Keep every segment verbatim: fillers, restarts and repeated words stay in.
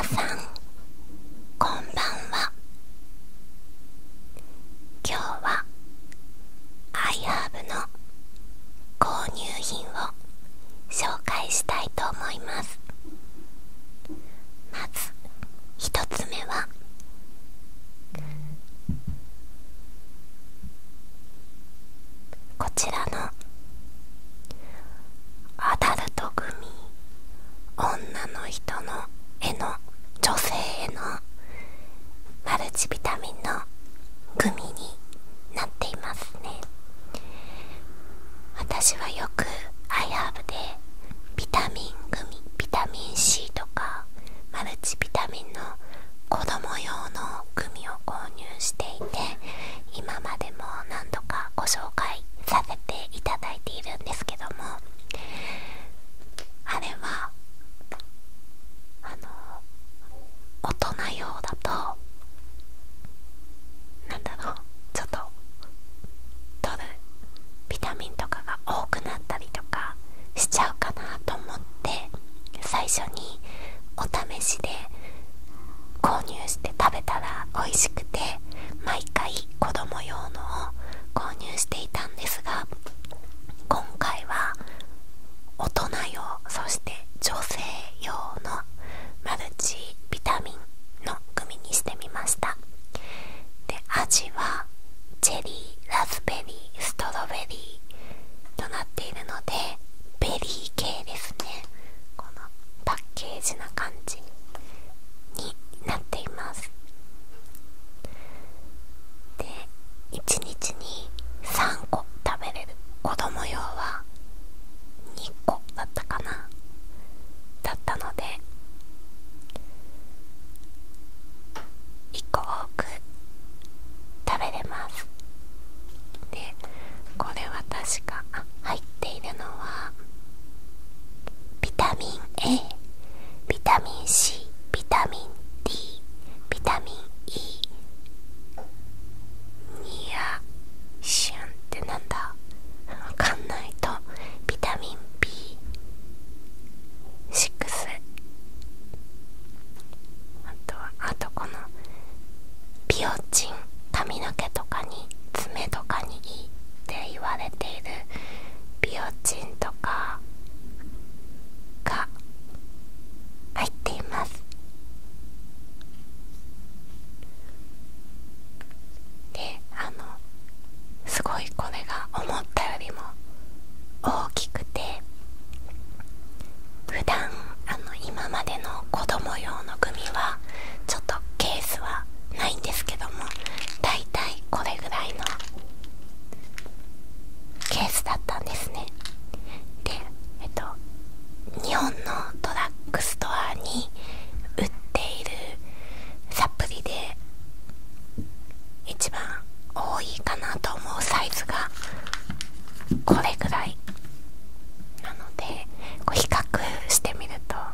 さんこんばんは。今日は アイハーブ の購入品を紹介したいと思います。まずひとつめはこちらのアダルトグミ、女の人のへの女性へのマルチビタミンのグミになっていますね。私はよく アイハーブ でビタミングミ、ビタミン C とかマルチビタミンの子供用のグミを購入していて、今までも何度かご紹介させていただいているんですけども、あれはあの大人用だとなんだろう、ちょっと取るビタミンとかが多くなったりとかしちゃうかなと思って、最初にお試しで購入して食べたら美味しくて、毎回子供用のを購入していたんですが、今回は大人用、そして女性用のマルチビタミンのグミにしてみました。で、味はチェリー、ラズベリー、ストロベリーとなっているので、ベリー系ですね。このパッケージな感じになっています。で、いちにちにさんこ食べれる。子供用はにこだったかな、だったのでいっこ多く食べれます。で、これは確か入っているのはビタミン A、 ビタミン C、 ビタミン D、 ビタミン E、 ニアシュンってなんだわかんないと、ビタミン ビーシックス、 あとはあとこのビオチン、髪の毛とかに爪とかにいいって言われているビオチンとかが入っています。で、あのすごいこれが思ったよりも大きくて、普段あの今までの子供用のグミはちょっとケースはないんですけども、だいたいこれぐらいのケースだったんですね。で、えっと日本のドラッグストアに売っているサプリで一番多いかなと思うサイズがこれぐらいなので、こう比較してみると、ま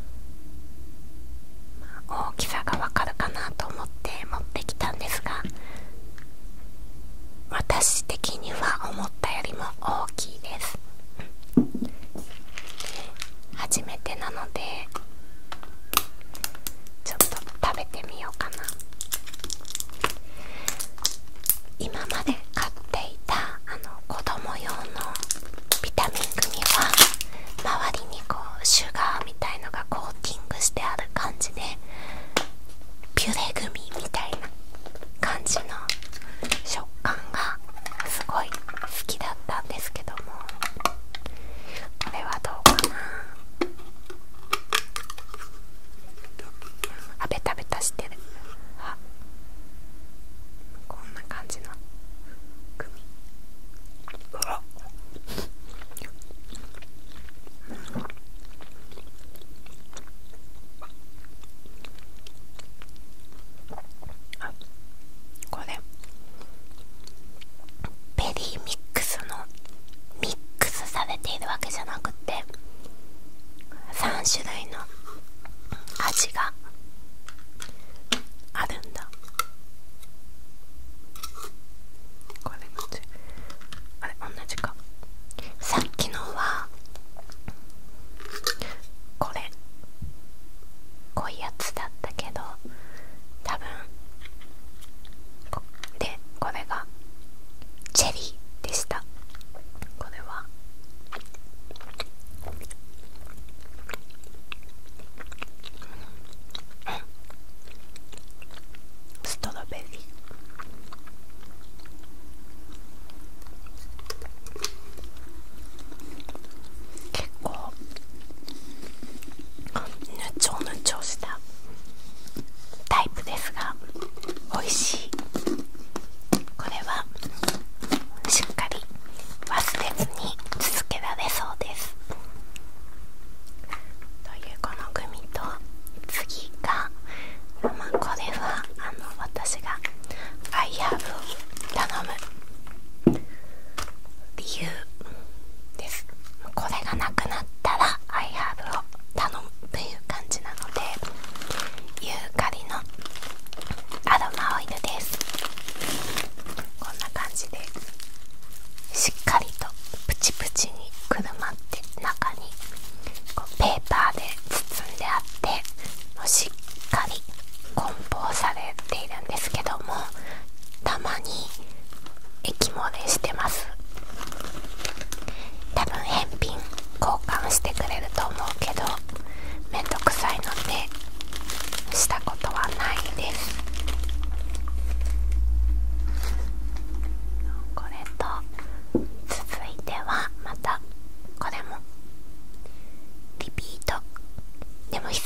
あ、大きさがわかるかなと思って持ってきたんですが、私的には思ったよりも大きいです。初めてなのでちょっと食べてみようかな。今まで買っていたあの子供用のビタミングミは周りにこうシュガーみたいのがコーティングしてある感じで、ピュレグミみたいな感じの食感がすごい好きだったんですけども、これはどうかな。あ、ベタベタしてる。あ、こんな感じのグミ。うわっ、あ、これベリーミックスのミックスされているわけじゃなくて、さんしゅるいの味があるんだ。これあれ同じか。さっきのはこれ濃いやつだっ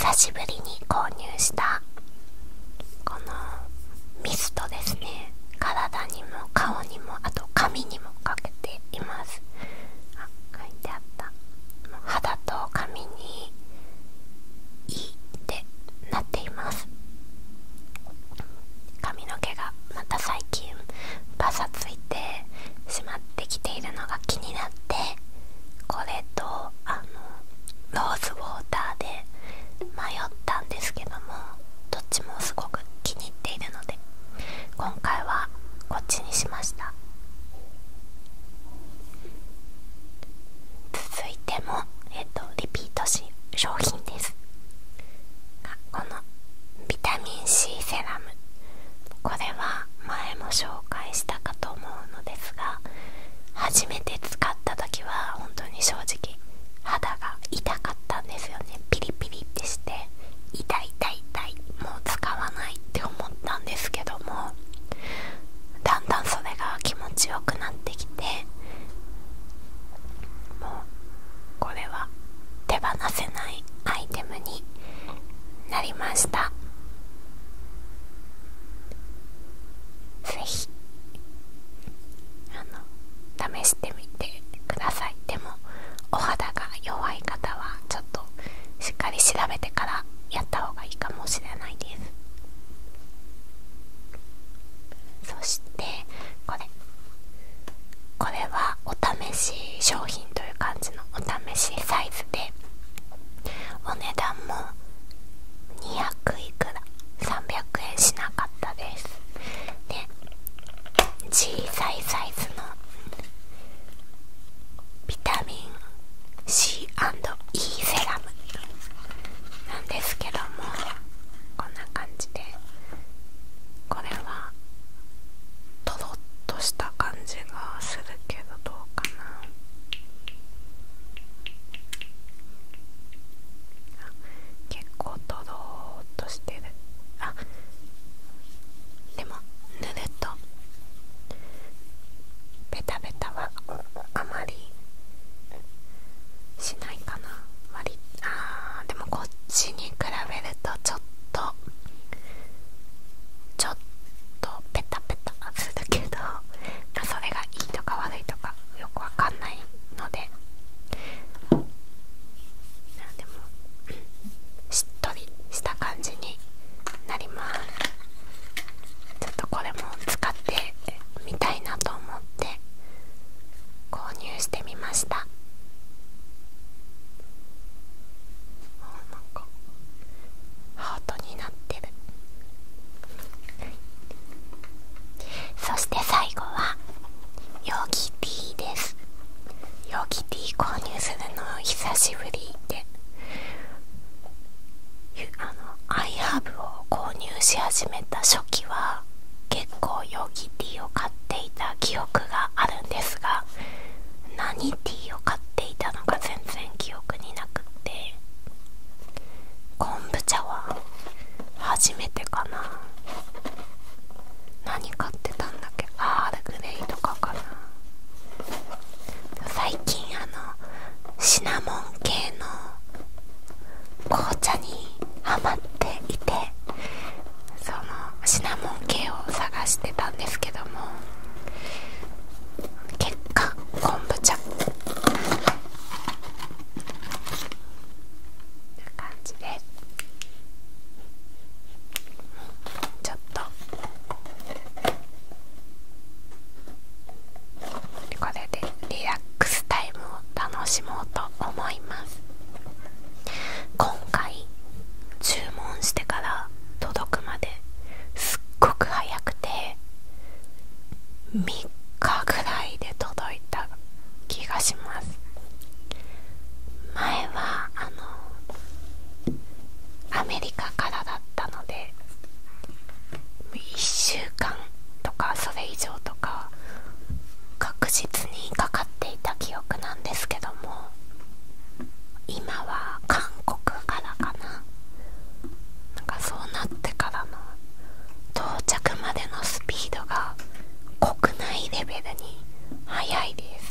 久しぶりに購入したこのミストですね。体にも顔にもあと髪にもかけています。あ、書いてあった。もう肌と髪にいいってなっています。髪の毛がまた最近パサついてしまってきているのが気になって、これとあのローズウォーターで迷ったんですけども、どっちもすごく気に入っているので今回はこっちにしました。続いても、えっと、リピートし商品です。このビタミン C セラム、これは前も紹介したかと思うのですが、初めて使った時は本当に正直肌が痛かったんですよね。ピリピリってして痛い痛い痛い、もう使わないって思ったんですけども、だんだんそれが気持ちよくなってきて、もうこれは手放せないアイテムになりました。ぜひあの試してみてください。でもお肌が弱い方はちょっとしっかり調べてからやった方がいいかもしれないです。そしてこれこれはお試し商品という感じのお試しサイズで、お値段もにひゃくいくらさんびゃくえんしなかったです。で小さいサイズのビタミン C&E セラムなんですけども、こんな感じで、これはトロッとした感じがするけどどうかな。結構トローっとしてる。あ、でも塗るとベタベタはあまりしないかな。割りあーでもこっちに比べるとちょっとちょっとペタペタするけど、それがいいとか悪いとかよくわかんないので、でもしっとりした感じになります。ちょっとこれも使ってみたいなと思って購入してみました。なんかハートになってる。そして最後はヨギティーです。ヨギティー購入するの久しぶりで、あのアイハブを購入し始めた初期は結構ヨギティーを買っていた記憶があるんですが、何ティーを買っていたのか全然記憶になくって、昆布茶は初めてかな。何買ってたんだっけ、アールグレイとかかな。最近あのシナモン系の紅茶にハマっていて、そのシナモン系を探してたんですけども、結果昆布茶な感じです。ちょっとこれでリラックスタイムを楽しもうと思います。今回注文してから届くまですっごく早くてみっかぐらいで届いた気がします。前はあのアメリカからだったのでいっしゅうかんとかそれ以上とか確実にかかっていた記憶なんですけども、今は韓国からかな。なんかそうなってからの到着までのスピードが国内レベルに速いです。